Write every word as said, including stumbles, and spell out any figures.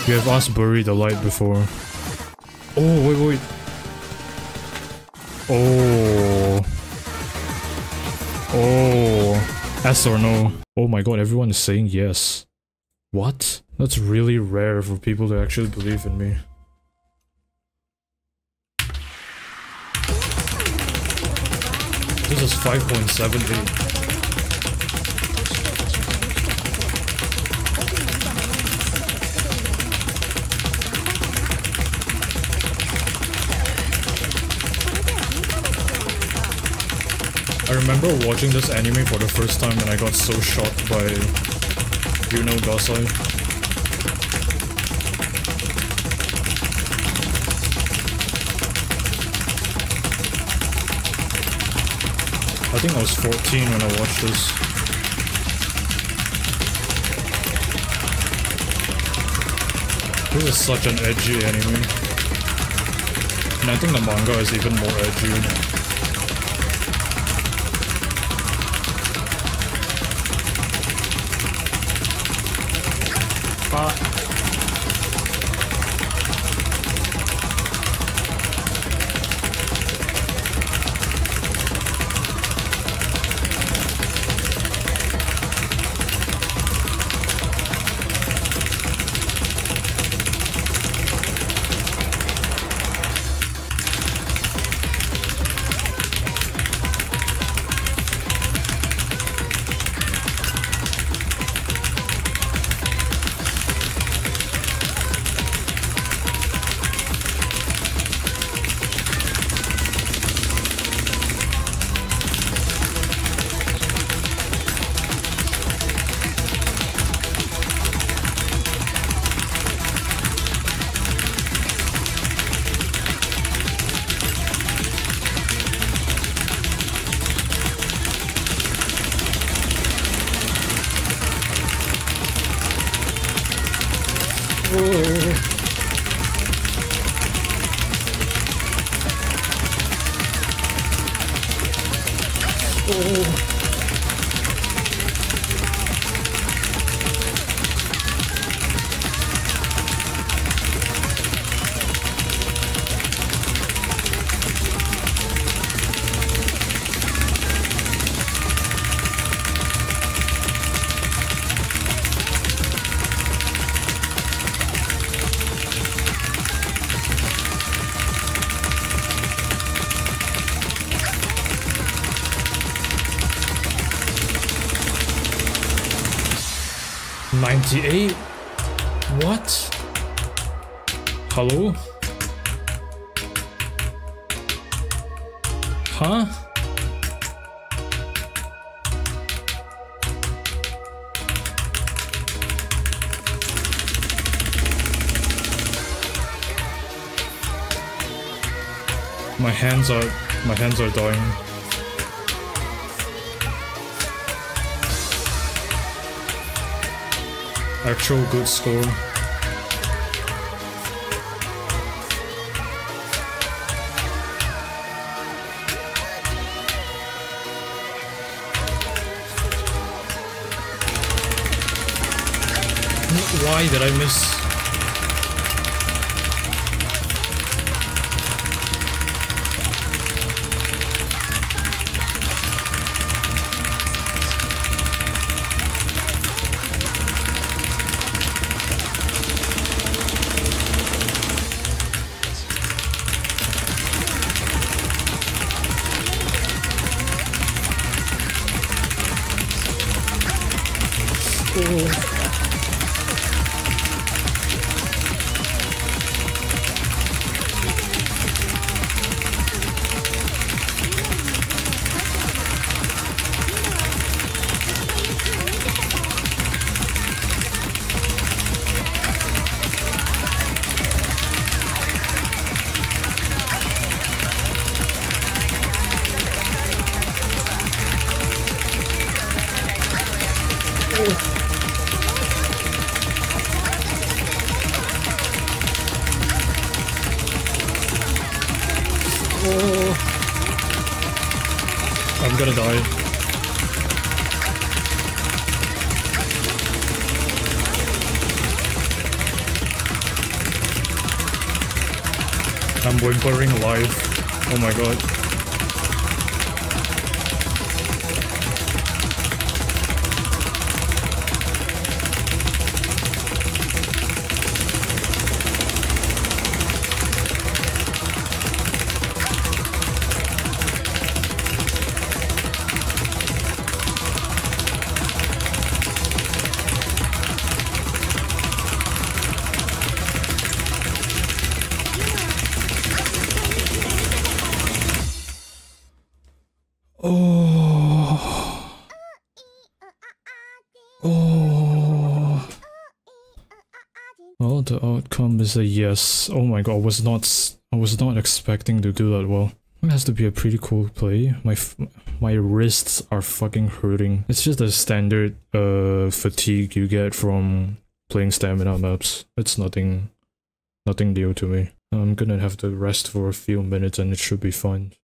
You have asked Bury the light before. Oh, wait, wait. Oh. Oh. Yes or no? Oh my god, everyone is saying yes. What? That's really rare for people to actually believe in me. This is five point seven eight. I remember watching this anime for the first time and I got so shocked by, you know, Gasai. I think I was fourteen when I watched this. This is such an edgy anime. And I think the manga is even more edgy. Uh, ninety-eight? What? Hello? Huh? My hands are... my hands are dying. Actual good score. Why did I miss? I'm gonna die. I'm whimpering live. Oh my god. Oh. Oh. Well, the outcome is a yes. Oh my god, I was not I was not expecting to do that well. It has to be a pretty cool play. My f my wrists are fucking hurting. It's just a standard uh fatigue you get from playing stamina maps. It's nothing nothing new to me. I'm gonna have to rest for a few minutes and it should be fine.